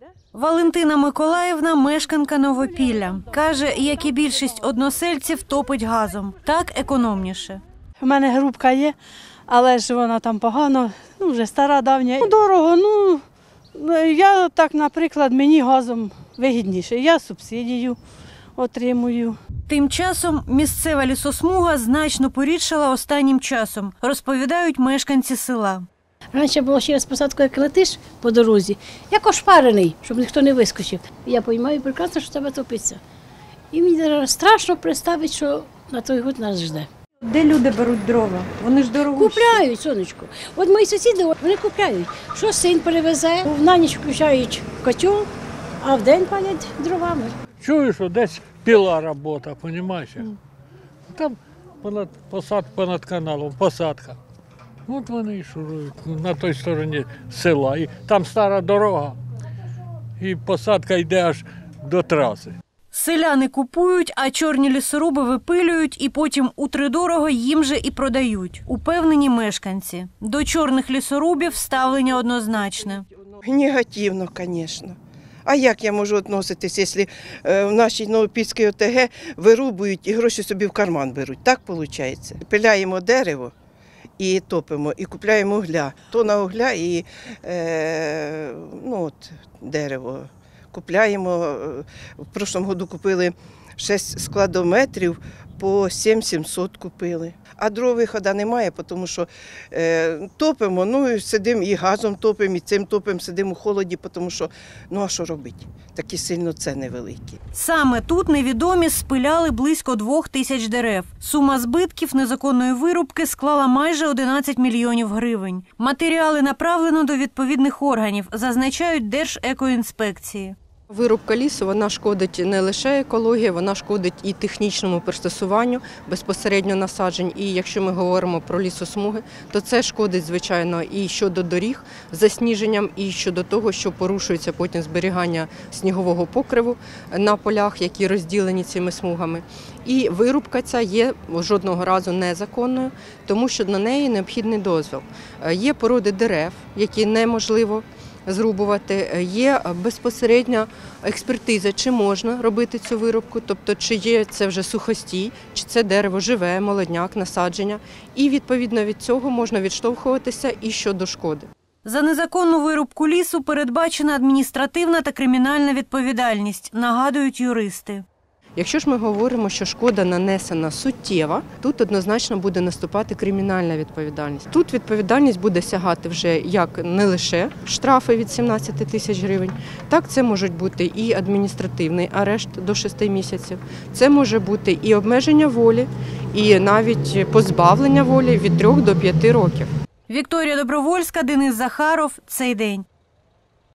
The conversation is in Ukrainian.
Валентина Миколаївна – мешканка Новопілля. Каже, як і більшість односельців, топить газом. Так економніше. У мене грубка є, але ж вона там погано, вже стара, давня. Дорого, я так, наприклад, мені газом вигідніше. Я субсидію отримую. Тим часом місцева лісосмуга значно порідшала останнім часом, розповідають мешканці села. Раніше було через посадку, як летиш по дорозі, як ошпарений, щоб ніхто не вискочив. Я розумію прекрасно, що тебе топиться. І мені страшно представити, що на той год нас жде. Де люди беруть дрова? Вони ж дорогущі. Купляють, сонечко. От мої сусіди, вони купляють. Що син перевезе, на ніч включають котел, а вдень палять дровами. Чую, що десь піла робота, розумієш? Там понад каналом посадка. От вони і шурують на той стороні села. І там стара дорога, і посадка йде аж до траси. Селяни купують, а чорні лісоруби випилюють і потім утридорого їм же і продають. Упевнені мешканці. До чорних лісорубів ставлення однозначне. Негативно, звісно. А як я можу відноситись, якщо в нашій Новопільській ОТГ вирубують і гроші собі в карман беруть? Так виходить. Пиляємо дерево і топимо, і купляємо угля. Тонна угля і дерево. Купляємо, в прошлому году купили 6 складометрів, по 700 купили. А дров виходу немає, тому що топимо, сидимо і газом топимо, і цим топимо, сидимо у холоді, тому що, а що робити? Такі сильно ціни великі. Саме тут невідомі спиляли близько 2000 дерев. Сума збитків незаконної вирубки склала майже 11 мільйонів гривень. Матеріали направлено до відповідних органів, зазначають Держекоінспекції. Вирубка лісу, вона шкодить не лише екології, вона шкодить і технічному пристосуванню безпосередньо насаджень. І якщо ми говоримо про лісосмуги, то це шкодить, звичайно, і щодо доріг з засніженням, і щодо того, що порушується потім зберігання снігового покриву на полях, які розділені цими смугами. І вирубка ця є жодного разу незаконною, тому що на неї необхідний дозвіл. Є породи дерев, які неможливо зрубувати, є безпосередня експертиза, чи можна робити цю вирубку, тобто чи є це вже сухостій, чи це дерево живе, молодняк, насадження. І відповідно від цього можна відштовхуватися і щодо шкоди. За незаконну вирубку лісу передбачена адміністративна та кримінальна відповідальність, нагадують юристи. Якщо ж ми говоримо, що шкода нанесена суттєва, тут однозначно буде наступати кримінальна відповідальність. Тут відповідальність буде сягати вже як не лише штрафи від 17 тисяч гривень, так це можуть бути і адміністративний арешт до 6 місяців, це може бути і обмеження волі, і навіть позбавлення волі від 3 до 5 років. Вікторія Добровольська, Денис Захаров. Цей день.